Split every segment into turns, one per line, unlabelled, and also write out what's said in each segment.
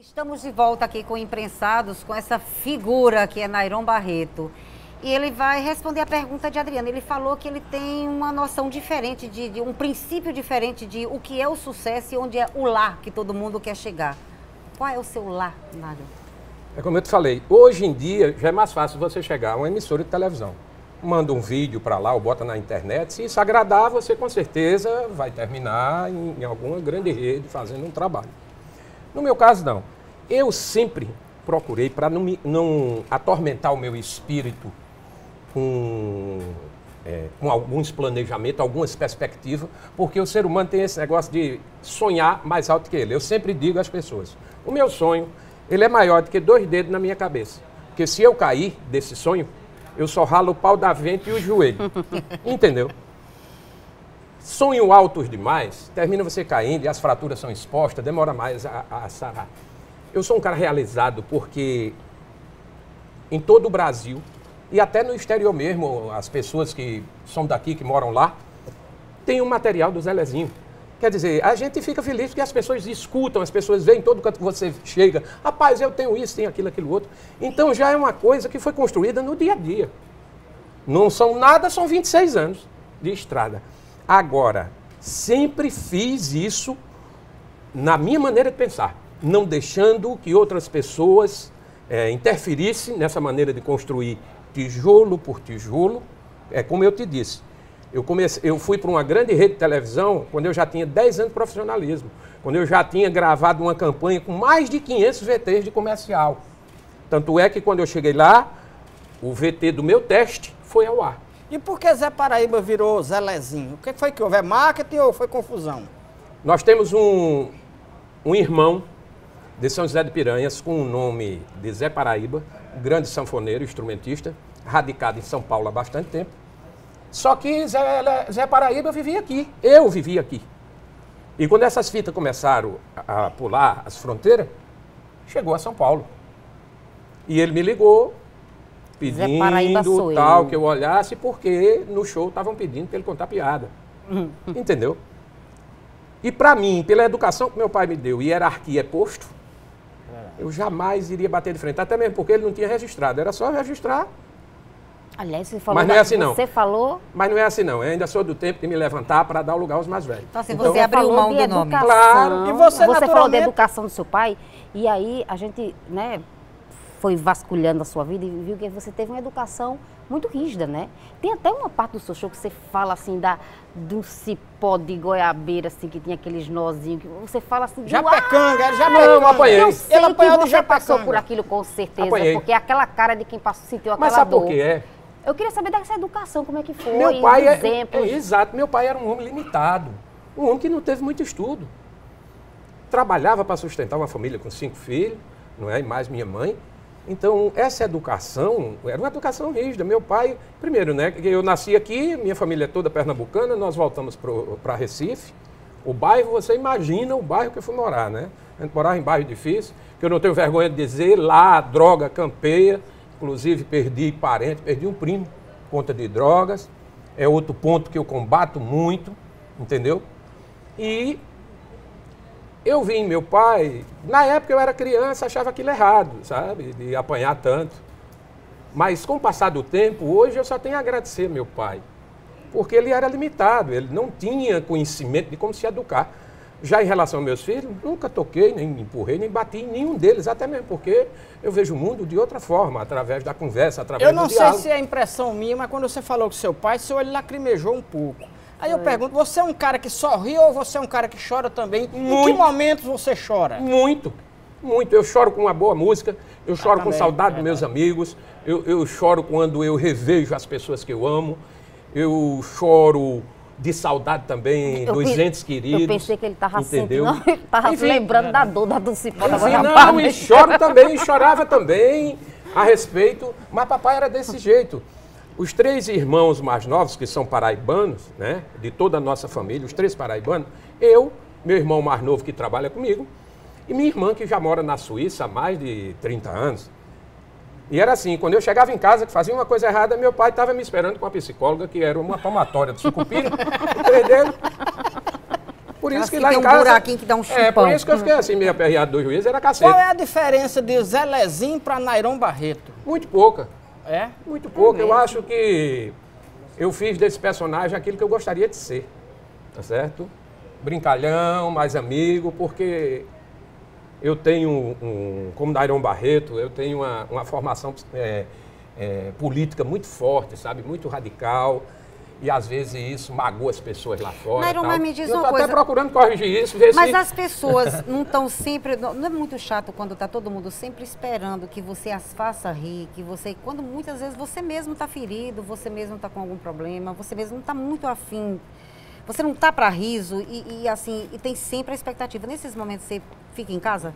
Estamos de volta aqui com Imprensados, com essa figura que é Nairon Barreto. E ele vai responder a pergunta de Adriana. Ele falou que ele tem uma noção diferente, de um princípio diferente de o que é o sucesso e onde é o lar que todo mundo quer chegar. Qual é o seu lar, Nairon?
É como eu te falei, hoje em dia já é mais fácil você chegar a uma emissora de televisão. Manda um vídeo para lá ou bota na internet. Se isso agradar, você com certeza vai terminar em alguma grande rede fazendo um trabalho. No meu caso, não. Eu sempre procurei, para não atormentar o meu espírito com alguns planejamentos, algumas perspectivas, porque o ser humano tem esse negócio de sonhar mais alto que ele. Eu sempre digo às pessoas, o meu sonho, ele é maior do que 2 dedos na minha cabeça. Porque se eu cair desse sonho, eu só ralo o pau da vente e o joelho. Entendeu? Sonho altos demais, termina você caindo e as fraturas são expostas, demora mais a sarar. Eu sou um cara realizado porque em todo o Brasil e até no exterior mesmo, as pessoas que são daqui, que moram lá, tem um material do Zelezinho. Quer dizer, a gente fica feliz porque as pessoas escutam, as pessoas veem todo canto que você chega. Rapaz, eu tenho isso, tenho aquilo, aquilo outro. Então já é uma coisa que foi construída no dia a dia. Não são nada, são 26 anos de estrada. Agora, sempre fiz isso na minha maneira de pensar, não deixando que outras pessoas interferissem nessa maneira de construir tijolo por tijolo. É como eu te disse. Eu fui para uma grande rede de televisão quando eu já tinha 10 anos de profissionalismo, quando eu já tinha gravado uma campanha com mais de 500 VTs de comercial. Tanto é que quando eu cheguei lá, o VT do meu teste foi ao ar.
E por que Zé Paraíba virou Zelezinho? O que foi que houve? É marketing ou foi confusão?
Nós temos um irmão de São José de Piranhas com o nome de Zé Paraíba, grande sanfoneiro, instrumentista, radicado em São Paulo há bastante tempo. Só que Zé Paraíba vivia aqui, eu vivia aqui. E quando essas fitas começaram a pular as fronteiras, chegou a São Paulo. E ele me ligou, pedindo tal, que eu olhasse, porque no show estavam pedindo para ele contar piada. Entendeu? E para mim, pela educação que meu pai me deu, hierarquia é posto, eu jamais iria bater de frente, até mesmo porque ele não tinha registrado, era só registrar.
Aliás, você falou.
Mas não é assim, não.
Você falou.
Mas não é assim, não. Eu ainda sou do tempo de me levantar para dar o lugar aos mais velhos.
Então, assim, você abriu mão do nome.
Claro.
E você
falou da educação do seu pai, e aí a gente, né, foi vasculhando a sua vida e viu que você teve uma educação muito rígida, né? Tem até uma parte do seu show que você fala, assim, do cipó de goiabeira, assim, que tinha aqueles nozinhos, que você fala assim...
Japecanga,
eu apanhei.
Eu sei que você passou por aquilo, com certeza,
apanhei.
porque é aquela cara de quem sentiu aquela dor.
Mas sabe por que é?
Eu queria saber dessa educação, como é que foi,
meu pai
exemplos.
Exato, meu pai era um homem limitado, um homem que não teve muito estudo. Trabalhava para sustentar uma família com 5 filhos, não é? E mais minha mãe. Então, essa educação era uma educação rígida. Meu pai, primeiro, né? Eu nasci aqui, minha família é toda pernambucana, nós voltamos para Recife. O bairro, você imagina o bairro que eu fui morar, né? A gente morava em bairro difícil, que eu não tenho vergonha de dizer, lá, droga, campeia. Inclusive, perdi parente, perdi um primo por conta de drogas. É outro ponto que eu combato muito, entendeu? E eu vi meu pai, na época eu era criança, achava aquilo errado, sabe? De apanhar tanto. Mas com o passar do tempo, hoje eu só tenho a agradecer meu pai. Porque ele era limitado, ele não tinha conhecimento de como se educar. Já em relação aos meus filhos, nunca toquei, nem empurrei, nem bati em nenhum deles, até mesmo porque eu vejo o mundo de outra forma, através da conversa, através do diálogo.
Eu não sei se é impressão minha, mas quando você falou com seu pai, seu olho lacrimejou um pouco. Aí eu pergunto, você é um cara que sorri ou você é um cara que chora também? Em que momentos você chora?
Muito, muito. Eu choro com uma boa música, eu choro com saudade dos meus amigos, eu choro quando eu revejo as pessoas que eu amo, eu choro de saudade também dos entes queridos.
Eu pensei que ele estava sentindo, ele estava lembrando da dor do cipó da goiabada.
Não, e choro também, chorava também a respeito, mas papai era desse jeito. Os 3 irmãos mais novos, que são paraibanos, né, de toda a nossa família, os 3 paraibanos, eu, meu irmão mais novo que trabalha comigo, e minha irmã que já mora na Suíça há mais de 30 anos. E era assim, quando eu chegava em casa, que fazia uma coisa errada, meu pai estava me esperando com a psicóloga, que era uma palmatória do sucupira, 3 dedos. Por isso que
Tem
lá em
um
casa...
buraquinho que dá um chupão.
por isso que eu fiquei assim, meio aperreado do juiz, era cacete.
Qual é a diferença de Zelezinho para Nairon Barreto?
Muito pouca.
É?
Muito pouco. Eu acho que eu fiz desse personagem aquilo que eu gostaria de ser. Tá certo? Brincalhão, mais amigo, porque eu tenho, como Nairon Barreto, eu tenho uma formação política muito forte, sabe? Muito radical. E às vezes isso magoa as pessoas lá fora.
Nairon, mas me diz uma
eu tô
coisa.
até procurando corrigir isso. Ver
Mas
se...
as pessoas não estão sempre... Não é muito chato quando está todo mundo sempre esperando que você as faça rir, que você... Quando muitas vezes você mesmo está ferido, você mesmo está com algum problema, você mesmo não está muito afim, você não está para riso e assim, e tem sempre a expectativa. Nesses momentos você fica em casa?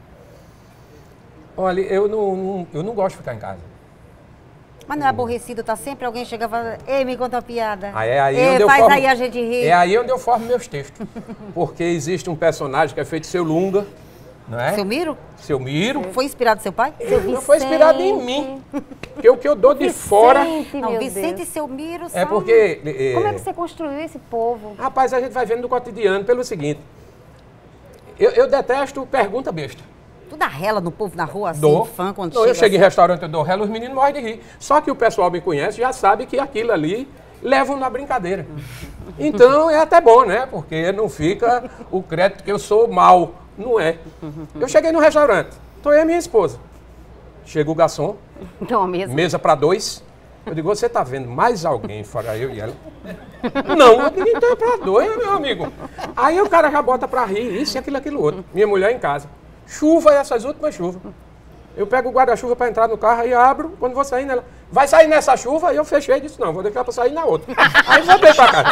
Olha, eu não gosto de ficar em casa.
Mas não é aborrecido, tá sempre alguém chega e fala, ei, me conta uma piada.
É aí
ei,
onde
faz
eu formo,
aí a gente rir.
É aí onde eu formo meus textos. Porque existe um personagem que é feito de Seu Lunga, não é?
Seu Miro?
Seu Miro.
Foi inspirado no seu pai?
Não foi inspirado em mim. Porque o que eu dou de fora...
Não,
meu
Vicente
Deus.
e seu Miro
É
são...
porque...
Como é que você construiu esse povo?
Rapaz, a gente vai vendo do cotidiano pelo seguinte. Eu detesto pergunta besta.
Tu dá rela no povo na rua, assim,
Dou.
fã, quando
Eu
chega
chego em
assim?
restaurante, eu dou rela, os meninos morrem de rir. Só que o pessoal me conhece, já sabe que aquilo ali levam na brincadeira. Então é até bom, né? Porque não fica o crédito que eu sou mal. Não é. Eu cheguei no restaurante, tô eu e minha esposa. Chega o garçom,
Então, mesmo.
mesa para 2. Eu digo, você tá vendo mais alguém fora eu e ela? Não, eu digo, então é para 2, meu amigo. Aí o cara já bota para rir, isso e aquilo outro. Minha mulher em casa. Chuva, essas últimas chuvas. Eu pego o guarda-chuva para entrar no carro e abro, quando vou sair nela. Vai sair nessa chuva? E eu fechei e disse, não, vou deixar para sair na outra. Aí voltei para casa.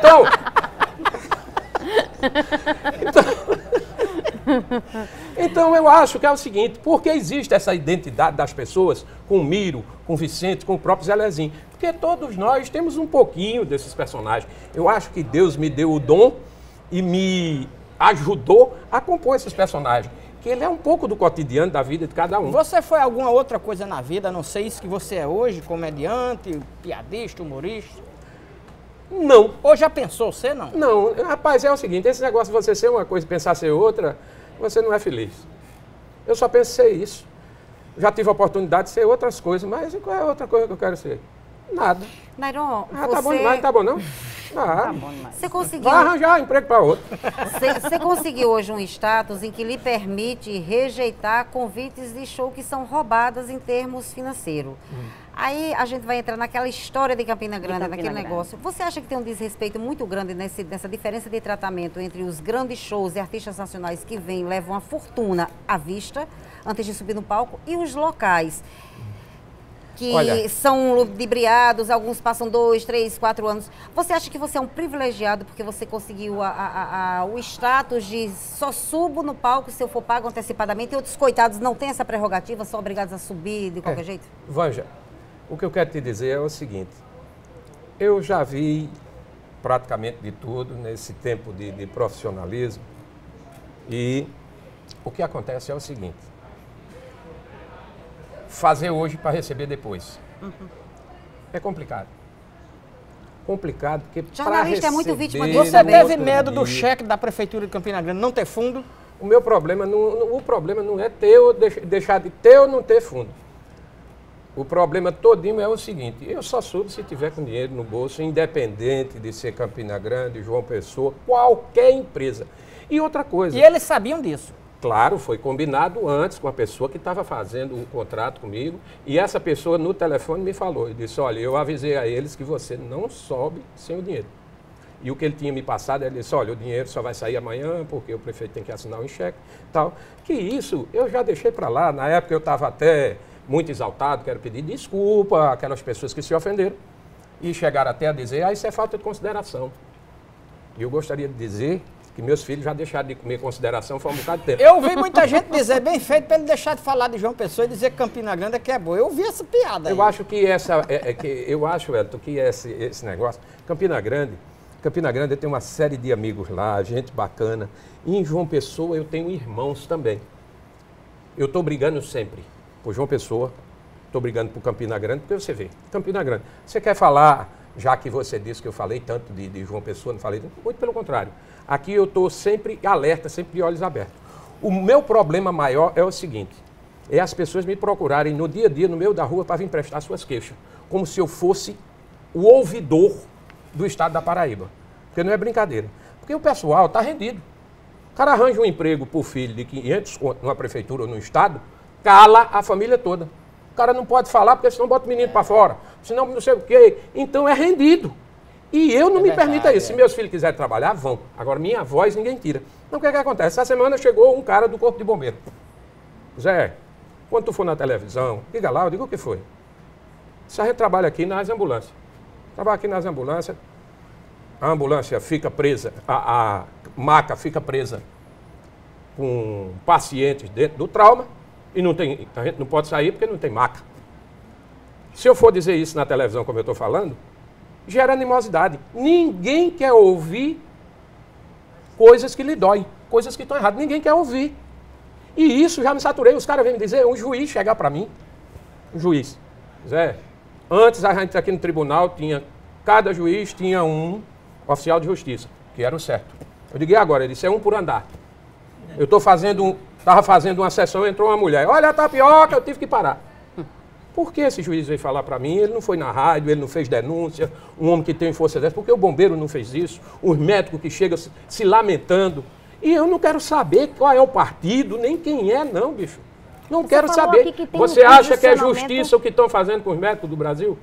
Então eu acho que é o seguinte, por que existe essa identidade das pessoas com o Miro, com o Vicente, com o próprio Zelezinho? Porque todos nós temos um pouquinho desses personagens. Eu acho que Deus me deu o dom e me ajudou a compor esses personagens. Que ele é um pouco do cotidiano da vida de cada um.
Você foi alguma outra coisa na vida, a não sei isso que você é hoje, comediante, piadista, humorista?
Não.
Ou já pensou você, não?
Não, rapaz, é o seguinte, esse negócio de você ser uma coisa e pensar ser outra, você não é feliz. Eu só pensei isso. Já tive a oportunidade de ser outras coisas, mas qual é a outra coisa que eu quero ser? Nada.
Nairon,
Ah, tá bom demais, tá bom não?
Tá bom demais.
você conseguiu...
Vai arranjar emprego para outro.
Você conseguiu hoje um status em que lhe permite rejeitar convites de show que são roubadas em termos financeiros. Aí a gente vai entrar naquela história de Campina Grande,
Campina
naquele
Grande.
negócio. Você acha que tem um desrespeito muito grande nessa diferença de tratamento entre os grandes shows e artistas nacionais que vêm e levam uma fortuna à vista antes de subir no palco e os locais? Que
Olha,
são ludibriados, alguns passam 2, 3, 4 anos. Você acha que você é um privilegiado porque você conseguiu o status de só subo no palco se eu for pago antecipadamente e outros coitados não têm essa prerrogativa, são obrigados a subir de qualquer jeito?
Vanja, o que eu quero te dizer é o seguinte, eu já vi praticamente de tudo nesse tempo de profissionalismo e o que acontece é o seguinte, fazer hoje para receber depois. É complicado. Complicado, porque para
Jornalista
receber...
é muito vítima disso
Você
também.
teve
outro
medo do
dia-
cheque da Prefeitura de Campina Grande não ter fundo?
O meu problema, o problema não é ter ou deixar de ter ou não ter fundo. O problema todinho é o seguinte, eu só subo se tiver com dinheiro no bolso, independente de ser Campina Grande, João Pessoa, qualquer empresa. E outra coisa...
E eles sabiam disso.
Claro, foi combinado antes com a pessoa que estava fazendo o contrato comigo e essa pessoa no telefone me falou, ele disse, olha, eu avisei a eles que você não sobe sem o dinheiro. E o que ele tinha me passado, ele disse, olha, o dinheiro só vai sair amanhã porque o prefeito tem que assinar um cheque tal. Que isso, eu já deixei para lá, na época eu estava até muito exaltado, quero pedir desculpa àquelas pessoas que se ofenderam e chegaram até a dizer, isso é falta de consideração. E eu gostaria de dizer que meus filhos já deixaram de comer consideração faz um bocado de tempo.
Eu ouvi muita gente dizer, bem feito, para ele deixar de falar de João Pessoa e dizer que Campina Grande é que é boa. Eu ouvi essa piada aí.
Eu acho que eu acho, Elton, que esse negócio, Campina Grande tem uma série de amigos lá, gente bacana. E em João Pessoa eu tenho irmãos também. Eu estou brigando sempre por João Pessoa, estou brigando por Campina Grande, porque você vê, Campina Grande, você quer falar já que você disse que eu falei tanto de João Pessoa, não falei, muito pelo contrário. Aqui eu estou sempre alerta, sempre de olhos abertos. O meu problema maior é o seguinte, é as pessoas me procurarem no dia a dia, no meio da rua, para vir prestar suas queixas, como se eu fosse o ouvidor do estado da Paraíba. Porque não é brincadeira. Porque o pessoal está rendido. O cara arranja um emprego para o filho de 500 conto numa prefeitura ou no estado, cala a família toda. O cara não pode falar porque senão bota o menino para fora, senão não sei o quê. Então é rendido. E eu não me permito isso. Se meus filhos quiserem trabalhar, vão. Agora, minha voz ninguém tira. Então o que é que acontece? Essa semana chegou um cara do Corpo de Bombeiro. Zé, quando tu for na televisão, diga lá, eu digo o que foi. Se a gente trabalha aqui nas ambulâncias. Trabalha aqui nas ambulâncias, a ambulância fica presa, a maca fica presa com pacientes dentro do trauma e não tem, a gente não pode sair porque não tem maca. Se eu for dizer isso na televisão, como eu estou falando, gera animosidade. Ninguém quer ouvir coisas que lhe doem, coisas que estão erradas. Ninguém quer ouvir. E isso já me saturei. Os caras vêm me dizer, um juiz chegar para mim, um juiz, Zé, antes a gente aqui no tribunal tinha, cada juiz tinha um oficial de justiça, que era o certo. Eu digo, e agora? Ele disse, é um por andar. Eu estava fazendo uma sessão, entrou uma mulher, olha a tapioca, eu tive que parar. Por que esse juiz veio falar para mim? Ele não foi na rádio, ele não fez denúncia, um homem que tem força dessa, porque o bombeiro não fez isso, os médicos que chegam se lamentando. E eu não quero saber qual é o partido, nem quem é, não, bicho. Não quero saber. Você acha que é justiça o que estão fazendo com os médicos do Brasil?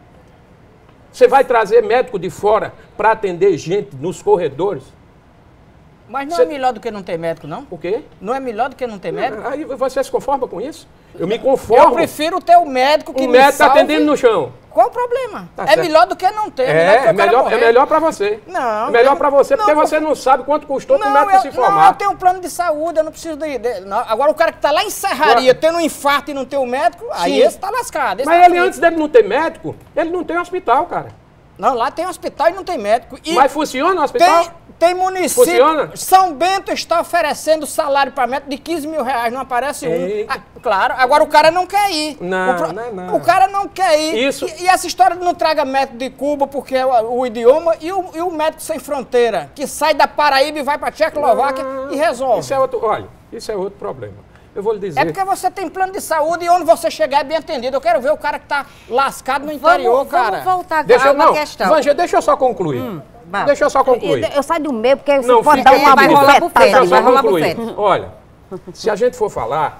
Você vai trazer médico de fora para atender gente nos corredores?
Mas não é melhor do que não ter médico, não?
O quê?
Não é melhor do que não ter médico?
Aí você se conforma com isso? Eu me conformo.
Eu prefiro ter o médico que
o médico
salve.
atendendo no chão.
Qual o problema?
Tá
é
certo.
melhor do que não ter.
É melhor para você.
Não.
É melhor para você, porque você não sabe quanto custou para o médico se formar.
Não, eu tenho um plano de saúde, eu não preciso não. Agora o cara que está lá em Serraria, tendo um infarto e não ter um médico, aí esse está lascado.
Mas ele, antes dele não ter médico, ele não tem hospital, cara.
Não, lá tem hospital e não tem médico. E
mas funciona o hospital?
Tem município.
Funciona?
São Bento está oferecendo salário para médico de 15 mil reais, não aparece um. Ah, claro, agora o cara não quer ir.
Não.
O cara não quer ir.
Isso.
E essa história de não traga médico de Cuba porque é o idioma e o médico sem fronteira, que sai da Paraíba e vai para a Tchecoslováquia e resolve.
Isso é outro, olha, isso é outro problema. Eu vou lhe dizer.
É porque você tem plano de saúde e onde você chegar é bem atendido. Eu quero ver o cara que está lascado no interior, cara.
Vamos voltar agora a uma questão.
Vanja, deixa eu só concluir. Deixa eu só concluir.
Eu saio do meio, porque
não,
você pode dar uma bufetada.
Deixa eu só concluir. Olha, se a gente for falar,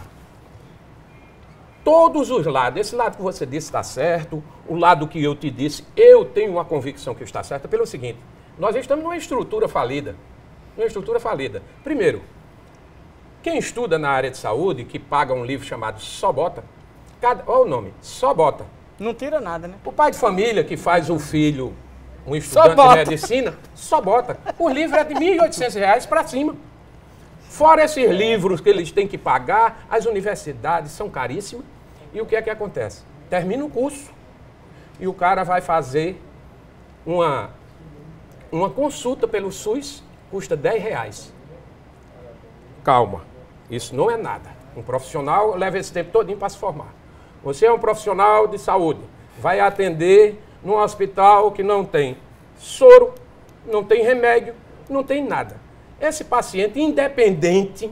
todos os lados, esse lado que você disse está certo, o lado que eu te disse, eu tenho uma convicção que está certa, pelo seguinte, nós estamos numa estrutura falida. Primeiro, quem estuda na área de saúde, que paga um livro chamado Só Bota, olha o nome, Só Bota.
Não tira nada, né?
O pai de família que faz o filho, um estudante de medicina, só bota. O livro é de R$ 1.800 para cima. Fora esses livros que eles têm que pagar, as universidades são caríssimas. E o que é que acontece? Termina o curso e o cara vai fazer uma consulta pelo SUS, custa R$10. Calma, isso não é nada. Um profissional leva esse tempo todinho para se formar. Você é um profissional de saúde, vai atender num hospital que não tem soro, não tem remédio, não tem nada. Esse paciente, independente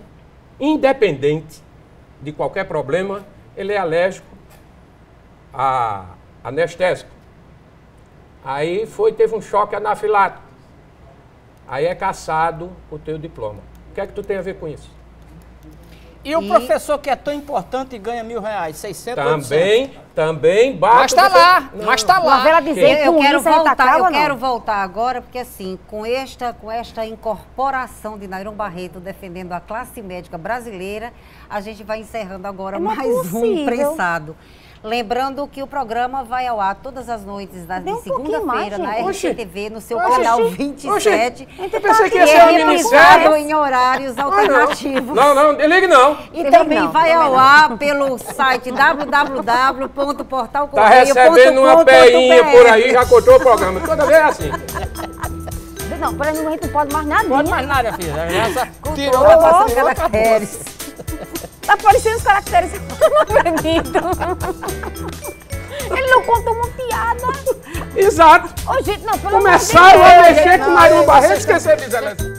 de qualquer problema, ele é alérgico a anestésico. Aí teve um choque anafilático. Aí é cassado o teu diploma. O que é que tu tem a ver com isso?
E o professor que é tão importante e ganha R$1.000, 600,
também bate.
Mas está lá, mas está lá.
Mas ela dizer
eu quero voltar agora, porque assim, com esta incorporação de Nairon Barreto defendendo a classe médica brasileira, a gente vai encerrando agora mais um Imprensado. Lembrando que o programa vai ao ar todas as noites de segunda-feira na RCTV, no seu canal 27.
Eu pensei que ia ser uma minissérie
em horários alternativos.
Não, desligue não.
E também vai ao ar pelo site www.portalcorreio.com.br.
Tá recebendo uma peinha por aí, já cortou o programa. Toda vez é assim.
Não, para mim a gente não pode mais nada.
Não pode mais nada, filha.
Tirou os caracteres.
Tá parecendo os caracteres. Eu não acredito. Ele não contou uma piada.
Exato.
Ô, gente, não, pelo
Começaram a
amor de Deus.
mexer com Nairão Barreto, esqueceram de Zé Leandro.